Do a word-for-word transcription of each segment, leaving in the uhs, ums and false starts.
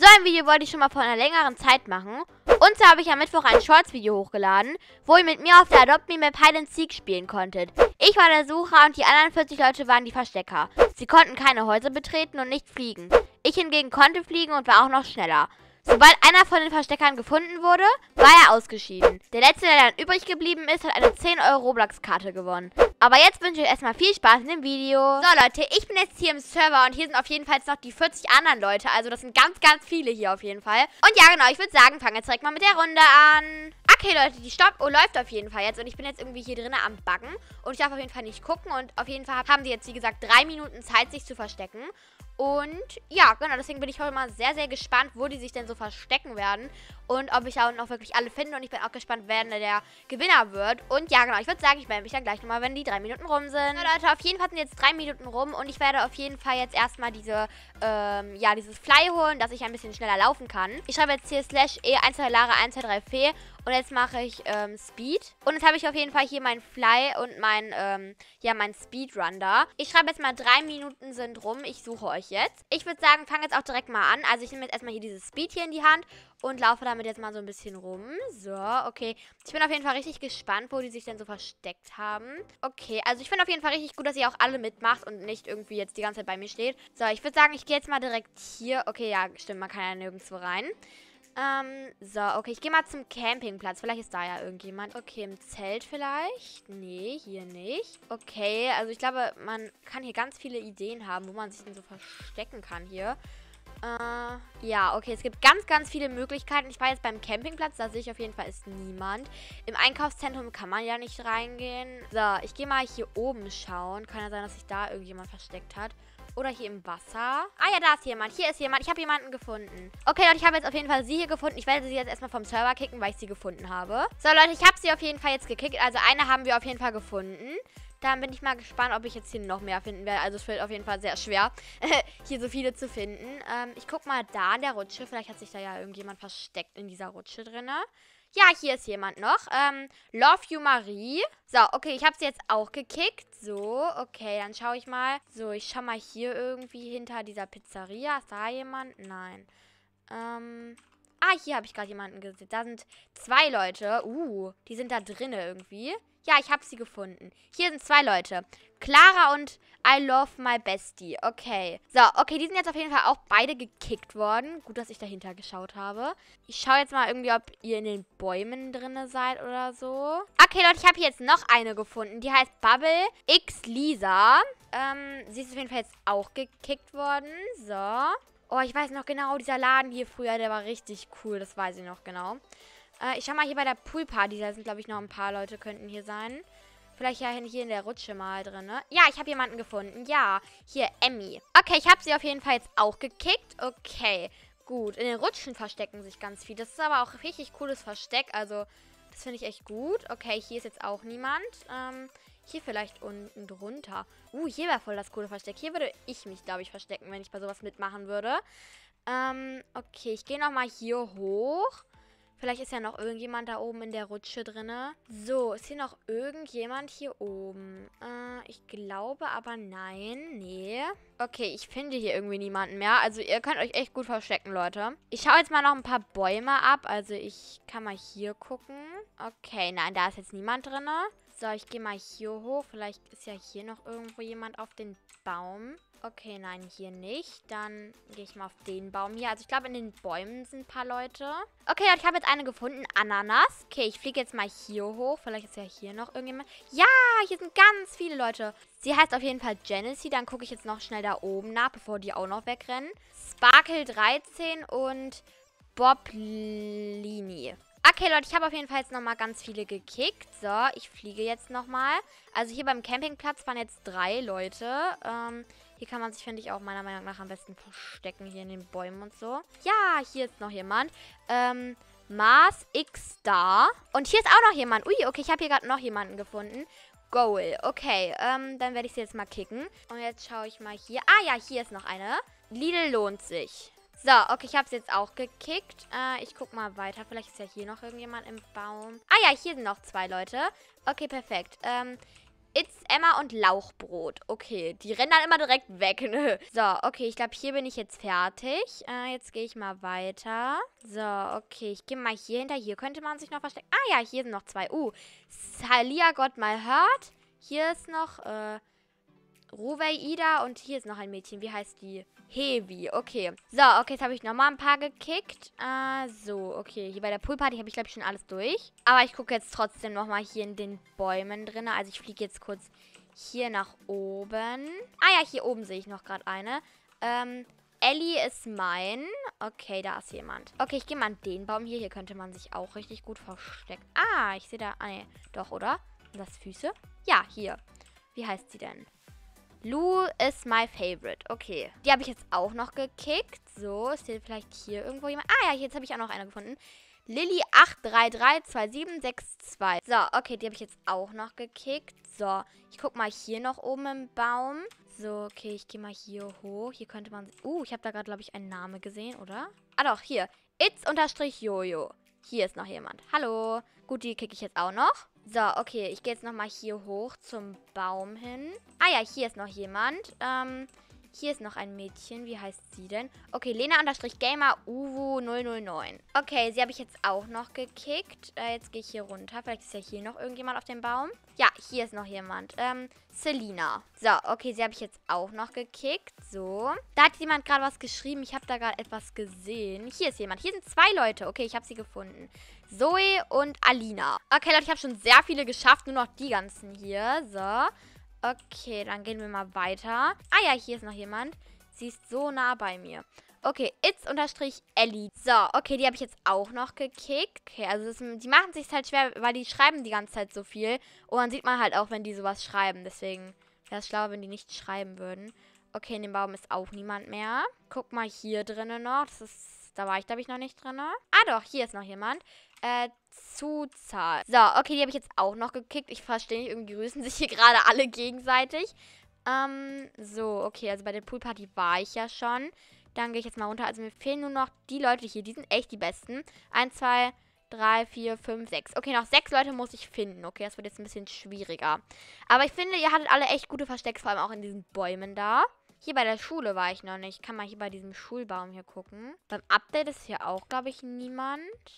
So ein Video wollte ich schon mal vor einer längeren Zeit machen. Und zwar habe ich am Mittwoch ein Shorts-Video hochgeladen, wo ihr mit mir auf der Adopt Me Map Hide and Seek spielen konntet. Ich war der Sucher und die anderen vierzig Leute waren die Verstecker. Sie konnten keine Häuser betreten und nicht fliegen. Ich hingegen konnte fliegen und war auch noch schneller. Sobald einer von den Versteckern gefunden wurde, war er ausgeschieden. Der letzte, der dann übrig geblieben ist, hat eine zehn Euro Roblox-Karte gewonnen. Aber jetzt wünsche ich euch erstmal viel Spaß in dem Video. So Leute, ich bin jetzt hier im Server und hier sind auf jeden Fall jetzt noch die vierzig anderen Leute. Also das sind ganz, ganz viele hier auf jeden Fall. Und ja genau, ich würde sagen, fangen jetzt direkt mal mit der Runde an. Okay Leute, die Stopp oh, läuft auf jeden Fall jetzt. Und ich bin jetzt irgendwie hier drinnen am Baggen. Und ich darf auf jeden Fall nicht gucken. Und auf jeden Fall haben die jetzt, wie gesagt, drei Minuten Zeit, sich zu verstecken. Und ja, genau, deswegen bin ich heute mal sehr, sehr gespannt, wo die sich denn so verstecken werden. Und ob ich auch noch wirklich alle finde. Und ich bin auch gespannt, wer der Gewinner wird. Und ja, genau, ich würde sagen, ich melde mich dann gleich nochmal, wenn die drei Minuten rum sind. So, Leute, auf jeden Fall sind jetzt drei Minuten rum. Und ich werde auf jeden Fall jetzt erstmal diese, ähm, ja, dieses Fly holen, dass ich ein bisschen schneller laufen kann. Ich schreibe jetzt hier slash e eins zwei Lara eins zwei drei Fee. Und jetzt mache ich ähm, Speed. Und jetzt habe ich auf jeden Fall hier mein Fly und mein, ähm, ja, mein Speedrun da. Ich schreibe jetzt mal, drei Minuten sind rum. Ich suche euch jetzt. Ich würde sagen, fange jetzt auch direkt mal an. Also ich nehme jetzt erstmal hier dieses Speed hier in die Hand und laufe damit jetzt mal so ein bisschen rum. So, okay. Ich bin auf jeden Fall richtig gespannt, wo die sich denn so versteckt haben. Okay, also ich finde auf jeden Fall richtig gut, dass ihr auch alle mitmacht und nicht irgendwie jetzt die ganze Zeit bei mir steht. So, ich würde sagen, ich gehe jetzt mal direkt hier. Okay, ja, stimmt, man kann ja nirgendwo rein. Ähm, so, okay, ich gehe mal zum Campingplatz. Vielleicht ist da ja irgendjemand. Okay, im Zelt vielleicht? Nee, hier nicht. Okay, also ich glaube, man kann hier ganz viele Ideen haben, wo man sich denn so verstecken kann hier. Äh, ja, okay, es gibt ganz, ganz viele Möglichkeiten. Ich war jetzt beim Campingplatz, da sehe ich auf jeden Fall ist niemand. Im Einkaufszentrum kann man ja nicht reingehen. So, ich gehe mal hier oben schauen. Kann ja sein, dass sich da irgendjemand versteckt hat. Oder hier im Wasser. Ah ja, da ist jemand. Hier ist jemand. Ich habe jemanden gefunden. Okay, Leute, ich habe jetzt auf jeden Fall sie hier gefunden. Ich werde sie jetzt erstmal vom Server kicken, weil ich sie gefunden habe. So, Leute, ich habe sie auf jeden Fall jetzt gekickt. Also eine haben wir auf jeden Fall gefunden. Dann bin ich mal gespannt, ob ich jetzt hier noch mehr finden werde. Also es wird auf jeden Fall sehr schwer, hier so viele zu finden. Ähm, ich gucke mal da in der Rutsche. Vielleicht hat sich da ja irgendjemand versteckt in dieser Rutsche drin. Ja, hier ist jemand noch. Ähm, Love You Marie. So, okay, ich habe sie jetzt auch gekickt. So, okay, dann schaue ich mal. So, ich schaue mal hier irgendwie hinter dieser Pizzeria. Ist da jemand? Nein. Ähm, ah, hier habe ich gerade jemanden gesehen. Da sind zwei Leute. Uh, die sind da drinnen irgendwie. Ja, ich habe sie gefunden. Hier sind zwei Leute. Clara und I Love My Bestie. Okay. So, okay, die sind jetzt auf jeden Fall auch beide gekickt worden. Gut, dass ich dahinter geschaut habe. Ich schaue jetzt mal irgendwie, ob ihr in den Bäumen drin seid oder so. Okay, Leute, ich habe hier jetzt noch eine gefunden. Die heißt Bubble X Lisa. Ähm, sie ist auf jeden Fall jetzt auch gekickt worden. So. Oh, ich weiß noch genau, dieser Laden hier früher, der war richtig cool. Das weiß ich noch genau. Äh, ich schau mal hier bei der Poolparty. Da sind, glaube ich, noch ein paar Leute könnten hier sein. Vielleicht ja hier in der Rutsche mal drin, ne? Ja, ich habe jemanden gefunden. Ja, hier, Emmy. Okay, ich habe sie auf jeden Fall jetzt auch gekickt. Okay, gut. In den Rutschen verstecken sich ganz viele. Das ist aber auch ein richtig cooles Versteck. Also, das finde ich echt gut. Okay, hier ist jetzt auch niemand. Ähm, hier vielleicht unten drunter. Uh, hier wäre voll das coole Versteck. Hier würde ich mich, glaube ich, verstecken, wenn ich bei sowas mitmachen würde. Ähm, okay, ich gehe nochmal hier hoch. Vielleicht ist ja noch irgendjemand da oben in der Rutsche drin. So, ist hier noch irgendjemand hier oben? Äh, ich glaube aber nein. Nee. Okay, ich finde hier irgendwie niemanden mehr. Also ihr könnt euch echt gut verstecken, Leute. Ich schaue jetzt mal noch ein paar Bäume ab. Also ich kann mal hier gucken. Okay, nein, da ist jetzt niemand drin. So, ich gehe mal hier hoch. Vielleicht ist ja hier noch irgendwo jemand auf den Baum. Okay, nein, hier nicht. Dann gehe ich mal auf den Baum hier. Also ich glaube, in den Bäumen sind ein paar Leute. Okay, ich habe jetzt eine gefunden. Ananas. Okay, ich fliege jetzt mal hier hoch. Vielleicht ist ja hier noch irgendjemand. Ja, hier sind ganz viele Leute. Sie heißt auf jeden Fall Genesee. Dann gucke ich jetzt noch schnell da oben nach, bevor die auch noch wegrennen. Sparkle dreizehn und Bob Lini. Okay, Leute, ich habe auf jeden Fall jetzt nochmal ganz viele gekickt. So, ich fliege jetzt nochmal. Also hier beim Campingplatz waren jetzt drei Leute. Ähm, hier kann man sich, finde ich, auch meiner Meinung nach am besten verstecken. Hier in den Bäumen und so. Ja, hier ist noch jemand. Ähm, Mars X Star. Und hier ist auch noch jemand. Ui, okay, ich habe hier gerade noch jemanden gefunden. Goal. Okay, ähm, dann werde ich sie jetzt mal kicken. Und jetzt schaue ich mal hier. Ah ja, hier ist noch eine. Lidl lohnt sich. So, okay, ich habe es jetzt auch gekickt. Äh, ich gucke mal weiter. Vielleicht ist ja hier noch irgendjemand im Baum. Ah ja, hier sind noch zwei Leute. Okay, perfekt. Ähm, It's Emma und Lauchbrot. Okay, die rennen dann immer direkt weg, ne? So, okay, ich glaube, hier bin ich jetzt fertig. Äh, jetzt gehe ich mal weiter. So, okay, ich gehe mal hier hinter. Hier könnte man sich noch verstecken. Ah ja, hier sind noch zwei. Uh, Salia got my heart. Hier ist noch, äh, Ruwei Ida und hier ist noch ein Mädchen. Wie heißt die? Heavy, okay. So, okay, jetzt habe ich nochmal ein paar gekickt. Äh, so, okay. Hier bei der Poolparty habe ich, glaube ich, schon alles durch. Aber ich gucke jetzt trotzdem nochmal hier in den Bäumen drin. Also ich fliege jetzt kurz hier nach oben. Ah ja, hier oben sehe ich noch gerade eine. Ähm, Ellie ist mein. Okay, da ist jemand. Okay, ich gehe mal an den Baum hier. Hier könnte man sich auch richtig gut verstecken. Ah, ich sehe da... Ah, nee. Doch, oder? Sind das Füße? Ja, hier. Wie heißt sie denn? Lou is my favorite. Okay. Die habe ich jetzt auch noch gekickt. So, ist hier vielleicht hier irgendwo jemand? Ah ja, jetzt habe ich auch noch eine gefunden. Lilly acht drei drei zwei sieben sechs zwei. So, okay, die habe ich jetzt auch noch gekickt. So, ich gucke mal hier noch oben im Baum. So, okay, ich gehe mal hier hoch. Hier könnte man... Uh, ich habe da gerade, glaube ich, einen Namen gesehen, oder? Ah doch, hier. It's unterstrich Jojo. Hier ist noch jemand. Hallo. Gut, die kicke ich jetzt auch noch. So, okay, ich gehe jetzt nochmal hier hoch zum Baum hin. Ah ja, hier ist noch jemand. Ähm, hier ist noch ein Mädchen. Wie heißt sie denn? Okay, Lena-Gamer Uwu null null neun. Okay, sie habe ich jetzt auch noch gekickt. Äh, jetzt gehe ich hier runter. Vielleicht ist ja hier noch irgendjemand auf dem Baum. Ja, hier ist noch jemand. Ähm, Selina. So, okay, sie habe ich jetzt auch noch gekickt. So. Da hat jemand gerade was geschrieben. Ich habe da gerade etwas gesehen. Hier ist jemand. Hier sind zwei Leute. Okay, ich habe sie gefunden. Zoe und Alina. Okay, Leute, ich habe schon sehr viele geschafft. Nur noch die ganzen hier. So. Okay, dann gehen wir mal weiter. Ah ja, hier ist noch jemand. Sie ist so nah bei mir. Okay, it's unterstrich Ellie. So, okay, die habe ich jetzt auch noch gekickt. Okay, also das, die machen es sich halt schwer, weil die schreiben die ganze Zeit so viel. Und dann sieht man halt auch, wenn die sowas schreiben. Deswegen wäre es schlauer, wenn die nicht schreiben würden. Okay, in dem Baum ist auch niemand mehr. Guck mal hier drinnen noch. Das ist, da war ich, glaube ich, noch nicht drin. Ah doch, hier ist noch jemand. Äh, Zuzahl. So, okay, die habe ich jetzt auch noch gekickt. Ich verstehe nicht, irgendwie grüßen sich hier gerade alle gegenseitig. Ähm, so, okay, also bei der Poolparty war ich ja schon. Dann gehe ich jetzt mal runter. Also mir fehlen nur noch die Leute hier. Die sind echt die besten. Eins, zwei, drei, vier, fünf, sechs. Okay, noch sechs Leute muss ich finden. Okay, das wird jetzt ein bisschen schwieriger. Aber ich finde, ihr hattet alle echt gute Verstecke, vor allem auch in diesen Bäumen da. Hier bei der Schule war ich noch nicht. Ich kann mal hier bei diesem Schulbaum hier gucken. Beim Update ist hier auch, glaube ich, niemand.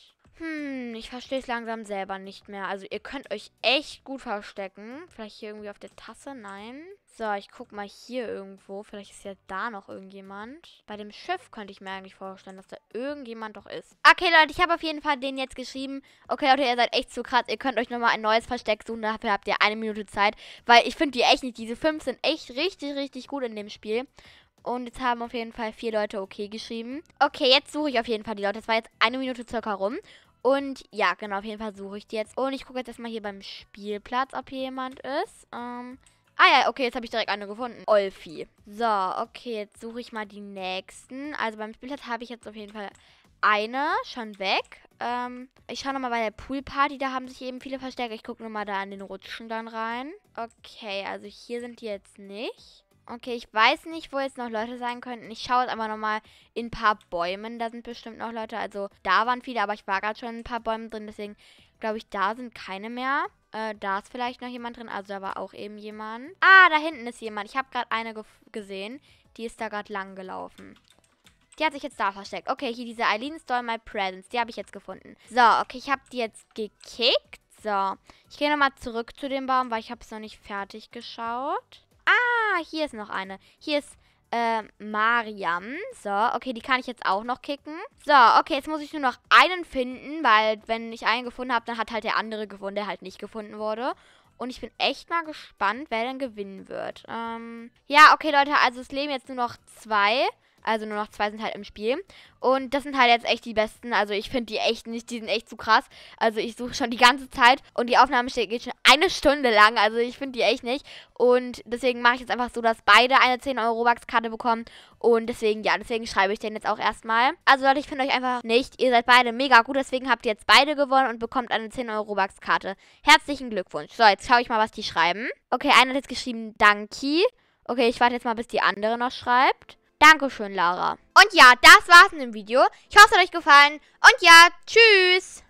Hm, ich verstehe es langsam selber nicht mehr. Also ihr könnt euch echt gut verstecken. Vielleicht hier irgendwie auf der Tasse? Nein. So, ich guck mal hier irgendwo. Vielleicht ist ja da noch irgendjemand. Bei dem Schiff könnte ich mir eigentlich vorstellen, dass da irgendjemand doch ist. Okay, Leute, ich habe auf jeden Fall den jetzt geschrieben. Okay, Leute, ihr seid echt zu krass. Ihr könnt euch nochmal ein neues Versteck suchen. Dafür habt ihr eine Minute Zeit. Weil ich finde die echt nicht. Diese fünf sind echt richtig, richtig gut in dem Spiel. Und jetzt haben auf jeden Fall vier Leute okay geschrieben. Okay, jetzt suche ich auf jeden Fall die Leute. Das war jetzt eine Minute circa rum. Und ja, genau, auf jeden Fall suche ich die jetzt. Und ich gucke jetzt erstmal hier beim Spielplatz, ob hier jemand ist. Ähm, ah ja, okay, jetzt habe ich direkt eine gefunden. Olfi. So, okay, jetzt suche ich mal die nächsten. Also beim Spielplatz habe ich jetzt auf jeden Fall eine schon weg. Ähm, ich schaue nochmal bei der Poolparty, da haben sich eben viele versteckt. Ich gucke nochmal da an den Rutschen dann rein. Okay, also hier sind die jetzt nicht. Okay, ich weiß nicht, wo jetzt noch Leute sein könnten. Ich schaue jetzt aber nochmal in ein paar Bäumen. Da sind bestimmt noch Leute. Also da waren viele, aber ich war gerade schon in ein paar Bäumen drin. Deswegen glaube ich, da sind keine mehr. Äh, da ist vielleicht noch jemand drin. Also da war auch eben jemand. Ah, da hinten ist jemand. Ich habe gerade eine ge gesehen. Die ist da gerade lang gelaufen. Die hat sich jetzt da versteckt. Okay, hier diese Eileen Stole My Presents. Die habe ich jetzt gefunden. So, okay, ich habe die jetzt gekickt. So, ich gehe nochmal zurück zu dem Baum, weil ich habe es noch nicht fertig geschaut. Ah, hier ist noch eine. Hier ist äh, Mariam. So, okay, die kann ich jetzt auch noch kicken. So, okay, jetzt muss ich nur noch einen finden, weil wenn ich einen gefunden habe, dann hat halt der andere gewonnen, der halt nicht gefunden wurde. Und ich bin echt mal gespannt, wer denn gewinnen wird. Ähm, ja, okay, Leute, also es leben jetzt nur noch zwei. Also nur noch zwei sind halt im Spiel. Und das sind halt jetzt echt die besten. Also ich finde die echt nicht, die sind echt zu krass. Also ich suche schon die ganze Zeit. Und die Aufnahme geht schon eine Stunde lang. Also ich finde die echt nicht. Und deswegen mache ich jetzt einfach so, dass beide eine zehn Euro Robux-Karte bekommen. Und deswegen, ja, deswegen schreibe ich den jetzt auch erstmal. Also Leute, ich finde euch einfach nicht. Ihr seid beide mega gut. Deswegen habt ihr jetzt beide gewonnen und bekommt eine zehn Euro Robux-Karte. Herzlichen Glückwunsch. So, jetzt schaue ich mal, was die schreiben. Okay, einer hat jetzt geschrieben, Danki. Okay, ich warte jetzt mal, bis die andere noch schreibt. Dankeschön, Lara. Und ja, das war's in dem Video. Ich hoffe, es hat euch gefallen. Und ja, tschüss.